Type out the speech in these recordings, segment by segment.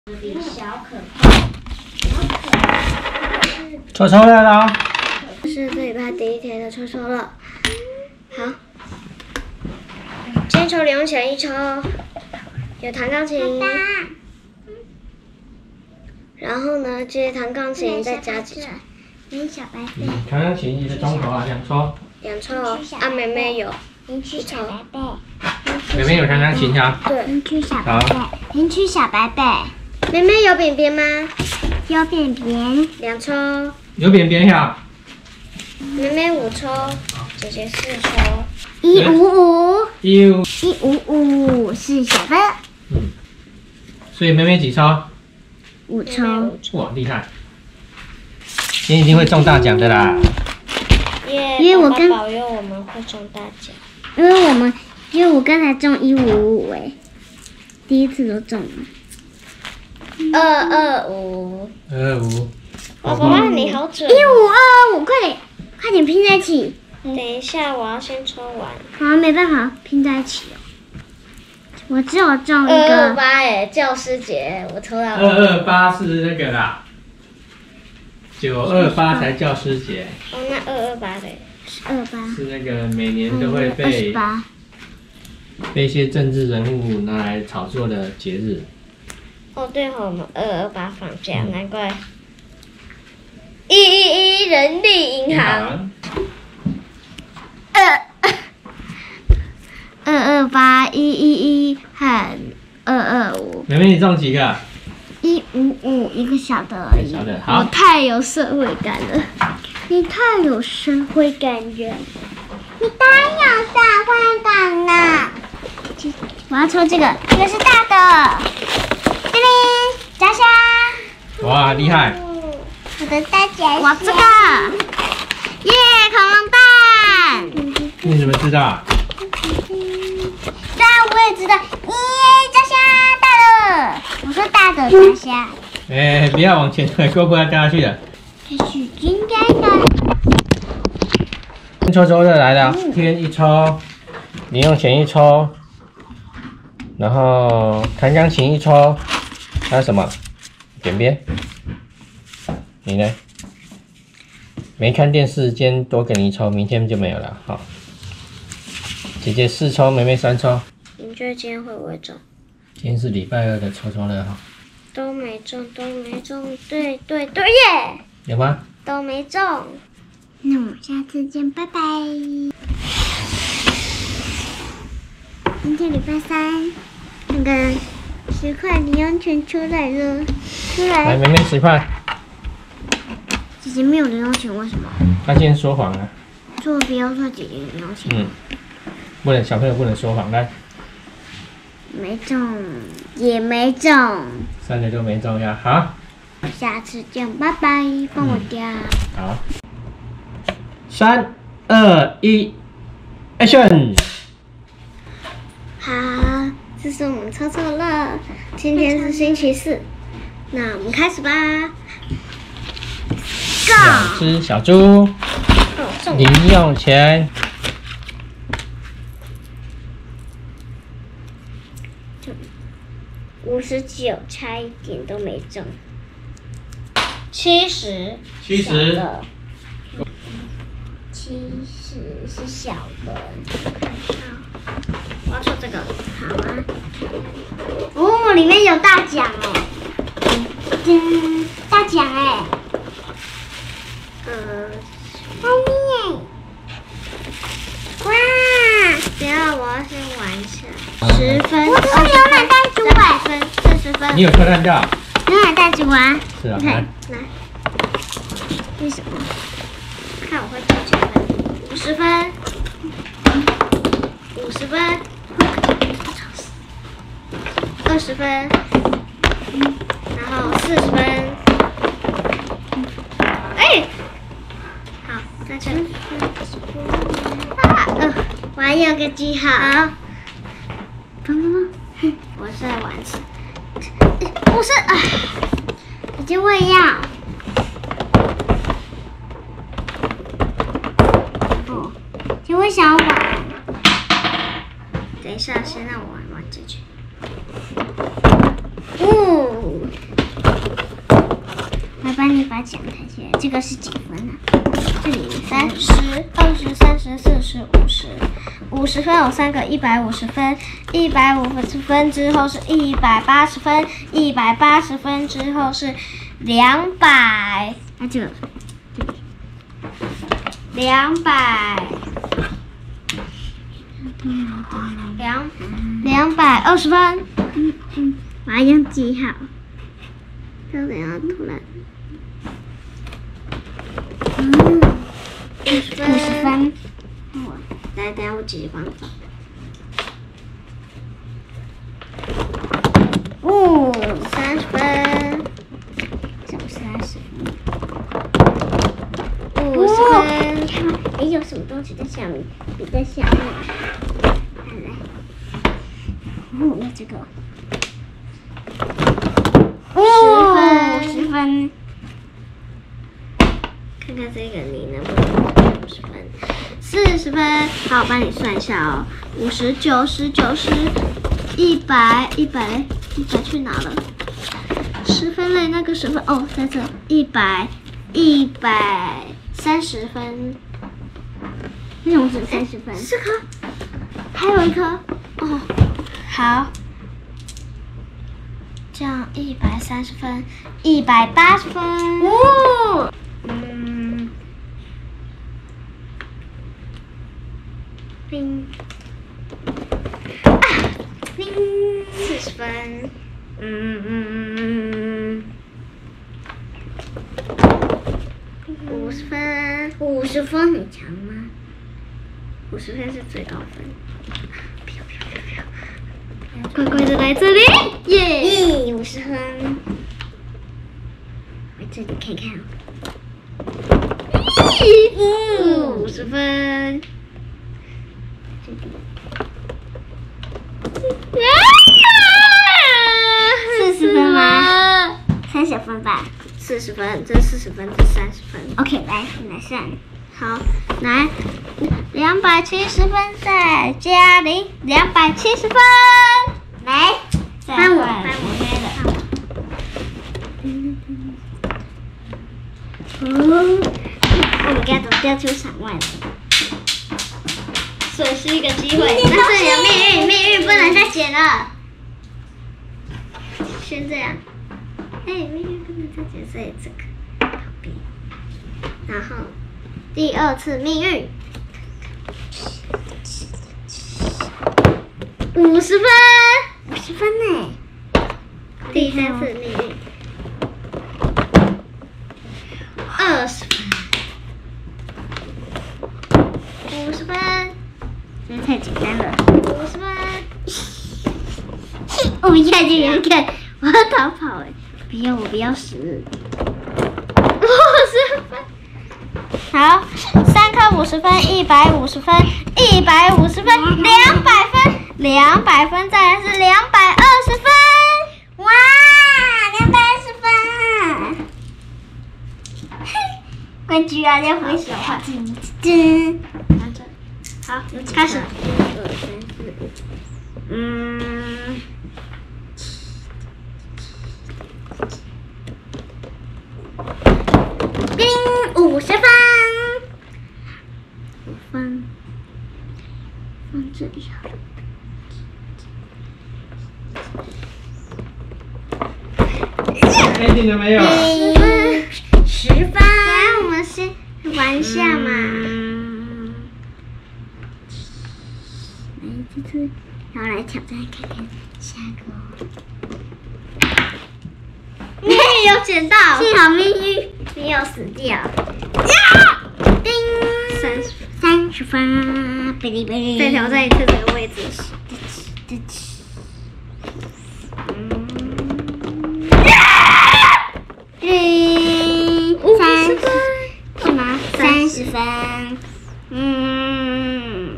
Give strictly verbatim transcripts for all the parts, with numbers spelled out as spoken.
小可怕，小可怕。 抽抽来了， 是这礼拜第一天的抽抽了。好，先抽零用钱一抽，有弹钢琴，然后呢，接弹钢琴再加几抽。 零小白贝， 嗯，弹钢琴一个钟头啊，两抽。 两抽，啊，妹妹有零区小白贝， 妹妹有弹钢琴啊？ 对， 零区小白贝，零区小白贝， 妹妹有扁扁吗？ 有扁扁， 两抽， 有扁扁呀？ 妹妹五抽，姐姐四抽， 一五五， 一五， 一五五是小的， 嗯，所以妹妹几抽？ 五抽， 哇，厉害！今天一定会中大奖的啦！ 耶， 因为我跟爸爸保佑我们会中大奖。 因为我们因为我刚才中一五五哎，第一次都中了。 二二五， 二五， 爸爸你好准一。五二五，快点快点拼在一起， 等一下，我要先抽完。 好没办法拼在一起哦。我只有中一二二个， 八哎，教师节我抽到二二八是那个啦，九二八才教师节， 哦，那二二八嘞？ 二八， 是那个每年都会二十被八， 被一些政治人物拿来炒作的节日。 哦对哦，我们二二八放假， 嗯难怪。一一一人力银行， 二二二八一一一和二二五妹妹你中几个？ 一五五一个小的而已。 小的， 我好。 太有社会感了，你太有社会感了，你太有社会感了。我要抽这个，这个是大的，叮铃，炸虾， 哇，厉害！ 我的大夹我这个，耶，恐龙蛋。 你怎么知道？ 对啊，我也知道，耶，炸虾大了，我说大的炸虾， 哎、不要往前推，够不要掉下去了。 这是应该的。 抽抽的来了，天一抽，零用钱一抽，然后弹钢琴一抽，还有什么？扁扁。你呢？没看电视，今天多给你一抽，明天就没有了。好，姐姐四抽，妹妹三抽。 你觉得今天会不会中？ 今天是礼拜二的抽抽乐哈， 都没中，都没中，对对对耶， 有吗？ 都没中。 那我们下次见，拜拜。今天礼拜三，那个十块零用钱出来了，出来， 来。 妹妹十块。 姐姐没有零用钱，为什么？ 她今天说谎了。 做不要说姐姐零用钱。 嗯，不能小朋友不能说谎。来， 没中，也没中。 三个都没中呀。好， 下次见，拜拜，帮我掉。 好，三二一 ，Action！ 好，这是我们抽抽乐，今天是星期四，那我们开始吧。 两只小猪， 哦，中零用钱， 五十九，差一点都没中。七十， 七十小的七十是小的， 我要抽这个。 好啊。哦，里面有大奖哦。嗯，大奖哎。 呃， 大面。哇！ 等一下我要先玩一下。十分， 我这是牛奶袋猪三哎十分，四十分。 你有偷看到？ 牛奶袋猪啊。 是啊， 你看来， 来， 为什么？ 看我会抽几分？五十分，五十分，二十分，然后四十分。哎，好，再抽。啊，呃，我还有个记号。 怎么了？ 我是在玩词。 不是，哎，姐姐我也要。哦，姐我想玩。 等一下，先让我玩玩这局。 哦， 抬起来，这个是几分啊？这里三十、二十、三十、四十、五十，五十分有三个，一百五十分，一百五十分之后是一百八十分，一百八十分之后是两百，那这个两百，两两百二十分，嗯嗯，我要用记号， 这样怎样突然？ 嗯。 五十分， 五十分， 我来，等下我姐姐帮你找。 哦， 三十分， 这不是三十分。 五十分， 你看，哎，有什么东西在下面？你在下面。来来，哦，有这个。哦，十分。 看看这个你能不能五十分？四十分，好，我帮你算一下哦。五十、九十、九十、一百、一百、一百去哪了？十分类那个十分哦，在这，一百、一百三十分。 为什么只三十分？ 四颗，还有一颗哦。好，这样一百三十分，一百八十分。 哦， 嗯，冰啊，冰四十分。嗯嗯嗯嗯，五十分， 五十分很强吗？ 五十分是最高分。乖乖的来这里，耶！ 咦，五十分。我这里看看哦。 嗯，五十分。 这里。四十分吗？三十分吧。 四十分，这四十分，这三十分。 OK， 来，你来算。 好，来，两百七十分再加零，两百七十分。 来， 翻我， 翻翻我开了。 哦， 我们家怎么掉出场外了？ 损失一个机会，那是你的命运，命运不能再减了。先这样，哎，命运不能再减，所以这个旁边，然后第二次命运，五十分， 五十分呢。 第三次命运，二十分，五十分， 这太简单了。 五十分。 我一看就有一看，我要逃跑哎！不要，我不要死。 五十分，好，三颗五十分，一百五十分，一百五十分，两百分，两百分，再来是两百二十分， 哇，两百二十分！冠军啊，要挥手啊！噔噔， 拿着，好，开始。 一二三四五，嗯。叮，五十分， 五分，放这里好了。 确定了没有？ 十分， 十分。 来，我们先玩一下嘛。 嗯，来这次，然后来挑战看看下个。 命运有捡到， 幸好命运没有死掉。呀！叮， 三十， 三十分，哔哩哔哩。 再挑战一次这个位置。 嗯，三十分是吗？ 三十分，嗯，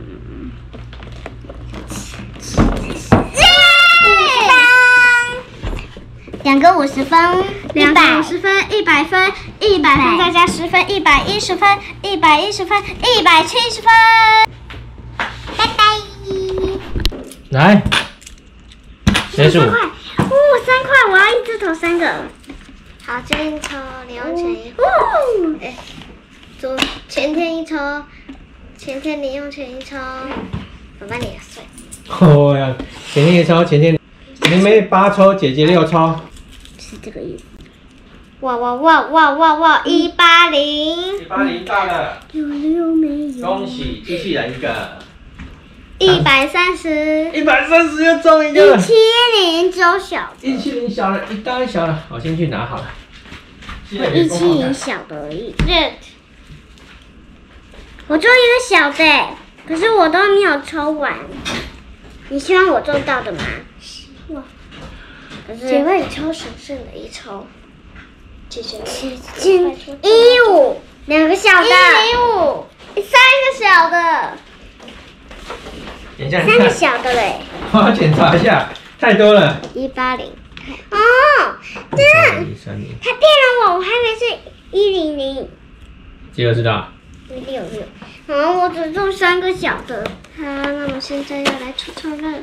两个五十分， 两百五十分，一百分，一百分再加十分，一百一十分，一百一十分，一百七十分。 拜拜。 来，结束。 三块，哦，三块，我要一只投三个。 好，这边抽零用钱一，哦，哎，昨前天一抽，前天零用钱一抽，爸爸你也算。 哦呀，前天一抽，前天妹妹八抽，姐姐六抽， 是这个意思。哇哇哇哇哇哇！一八零， 一八零到了， 有六没有？ 恭喜机器人一个， 一百三十， 一百三十又中一个一，七零周小， 一七零小了，一单小了，我先去拿好了。 一七零小的而已。对，我中一个小的，可是我都没有抽完。你希望我中到的吗？希望。可是姐妹，你抽神圣的一抽。姐姐，一五，两个小的，一零五，三个小的， 等一下， 三个小的嘞。 我要检查一下，太多了。 一八零。哦，这样， 一三零， 他骗了我，我还以为是一零零。 这个知道。 六六，好，我只中三个小的。好，那我现在要来抽抽了。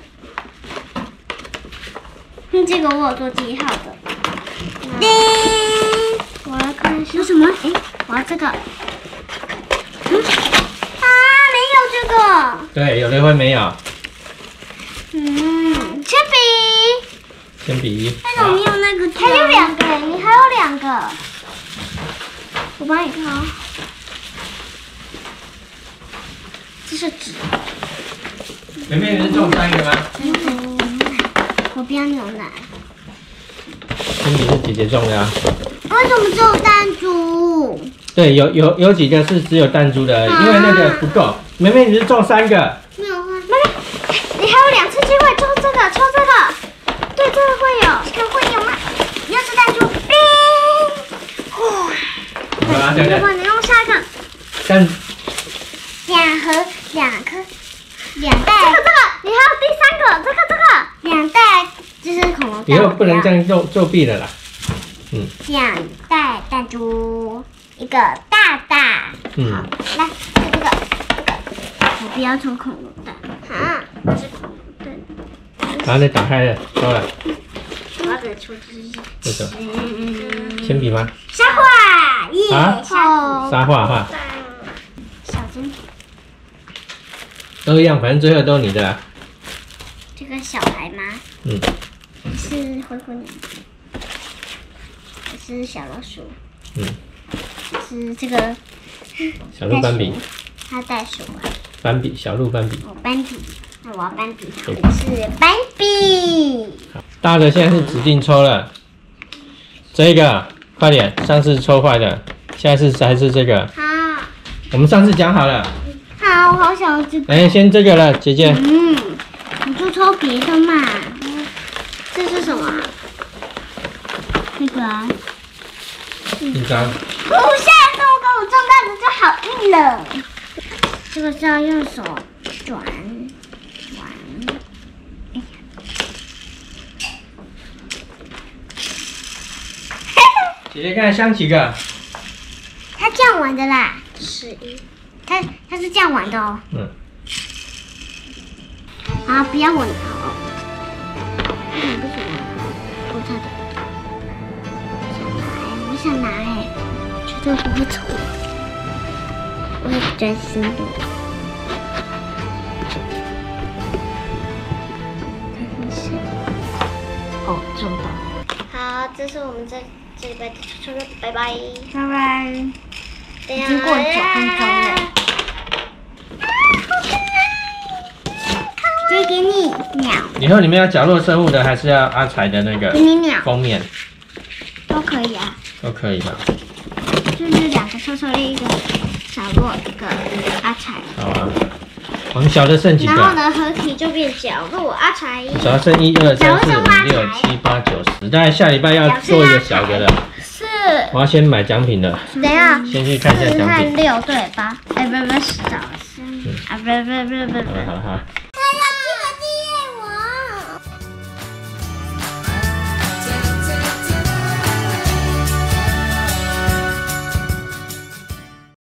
嗯，这个我有做记号的。叮，我来看一下有什么？哎，我要这个。嗯，啊，没有这个。 对，有的会没有。 嗯，铅笔。 铅笔。 那种没有那个。还有两个，你还有两个。我帮你看哦。这是纸。 妹妹能中三个吗？ 嗯，我不要牛奶。 铅笔是姐姐中的啊。 为什么只有弹珠？ 对，有有有几个是只有弹珠的，因为那个不够。妹妹你是中三个。 没有换。妹妹，你还有两次机会，抽这个，抽这个。对，这个会有，这个会有吗？又是弹珠，冰。哇！ 好啊，对对。 如果你用下一个。 但两盒，两颗，两袋。这个这个，你还有第三个，这个这个，两袋就是恐龙蛋。 以后不能这样作作弊了啦。嗯。 两袋弹珠，一个大大。 嗯。 好，来，这个这个，我不要抽恐龙蛋。啊，这是恐龙蛋。 然后再打开了，抽了。 我要再抽这是。 这个。 嗯。 铅笔吗？ 沙画，耶！ 啊沙沙画哈。 小金。 都一样，反正最后都是你的啦。 这个小孩吗？ 嗯。 是灰灰的。是小老鼠。 嗯。 是这个。 小鹿斑比。 它袋鼠啊。 斑比，小鹿斑比。 哦，斑比。那我要斑比，好的是斑比。 好，大的现在是指定抽了。这个，快点，上次抽坏的，现在是还是这个。 好。 我们上次讲好了。 好，我好想要这个。 哎，先这个了，姐姐。 嗯，我就抽别的嘛。这是什么啊？那个啊。 一张。 哦，下一次我跟我中到的就好运了。这个是要用手转转。哎姐姐看香几个？ 它这样玩的啦，十一。它它是这样玩的哦。 嗯。 啊，不要我拿哦。为什么不喜欢？我差点。我想拿哎，绝对不会错。我很专心的。看是。哦，中到。好，这是我们这这礼拜的抽抽，拜拜。拜拜。已经过了九分钟了。这给你鸟。 以后你们要角落生物的，还是要阿财的那个给你鸟封面？ 都可以啊。 都可以吧。 就是两个臭臭的，一个小洛，一个阿财。 好啊。我们小的剩几个？ 然后呢，合体就变角落阿财。 小的剩一二三四五六七八九十，大概下礼拜要做一个小的了。 是。 我要先买奖品了。 等一下。 先去看一下奖品。 四和六对吧？哎，不不，少三啊，不不不不不。 好了好了好了。